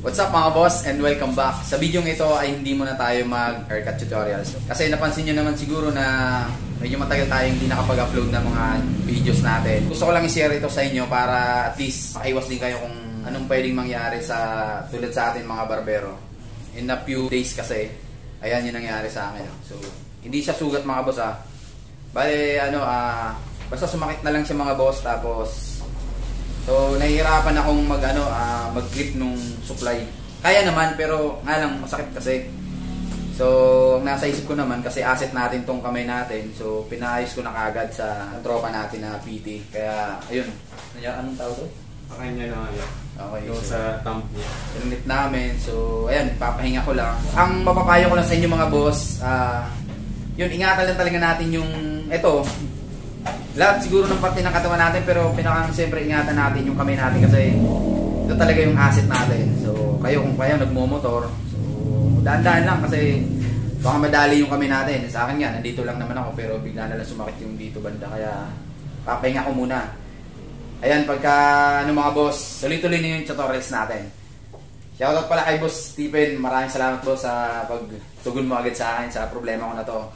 What's up mga boss and welcome back. Sa video ito ay hindi muna tayo mag-haircut tutorials. Kasi napansin nyo naman siguro na medyo matagal tayong hindi nakapag-upload ng mga videos natin. Gusto ko lang i-share ito sa inyo para at least makaiwas din kayo kung anong pwedeng mangyari sa tulad sa atin mga barbero. In a few days kasi, ayan yung nangyari sa akin. So, hindi siya sugat mga boss Bale, basta sumakit na lang siya mga boss tapos so, nahihirapan akong mag-clip nung supply. Kaya naman, pero nga lang, masakit kasi. So, ang nasa isip ko naman, kasi asset natin tong kamay natin. So, pinaayos ko na kagad sa tropa natin na PT. Kaya, ayun. Anong tawag doon? Pakain niya na ngayon. Okay. Yung so, sa thumb niya. Pinit namin. So, ayan, papahinga ko lang. Ang mapapayo ko lang sa inyo mga boss, yun, ingatan lang talaga natin yung, eto, lahat siguro ng parte ng katawan natin pero pinakang siyempre ingatan natin yung kamay natin kasi ito talaga yung asset natin. So kayo kung kayo nagmomotor, so daan-daan lang kasi baka madali yung kamay natin. Sa akin nga, nandito lang naman ako pero bigla na lang sumakit yung dito banda kaya papahinga ko muna. Ayan, pagka mga boss, tuloy-tuloy na yung tutorials natin. Shoutout pala kay Boss Stephen, maraming salamat boss sa pagtugon mo agad sa akin sa problema ko na to.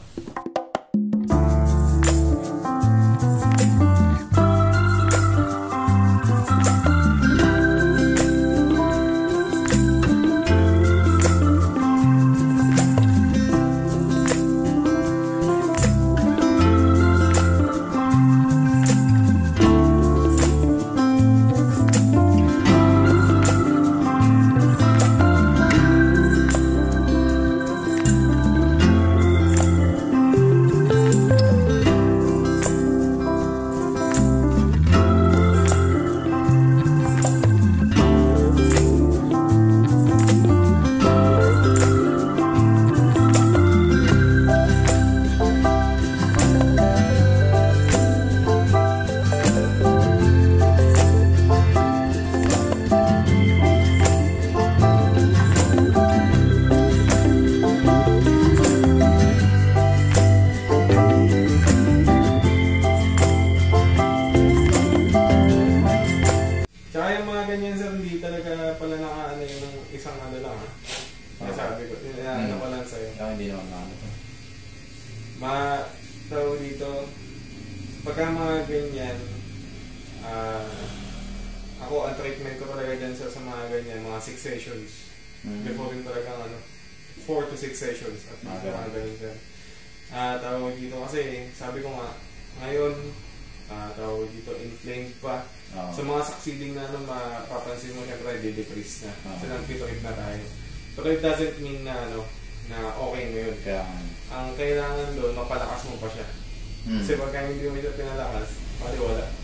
Tawag dito, pagka mga ganyan, ako ang treatment ko talaga dyan sa mga ganyan, mga 6 sessions. Before rin talaga 4 to 6 sessions at mga ganyan dyan. Tawag dito kasi, sabi ko nga, ngayon, tawag dito, inflamed pa. Sa mga succeeding na mapapansin mo, syempre, de-decrease na. So, nag-treat na tayo. Pero it doesn't mean na na okay ngayon. Ang kailangan doon, mapalakas mo pa siya. Kasi pagka hindi mo siya pinalakas, wala.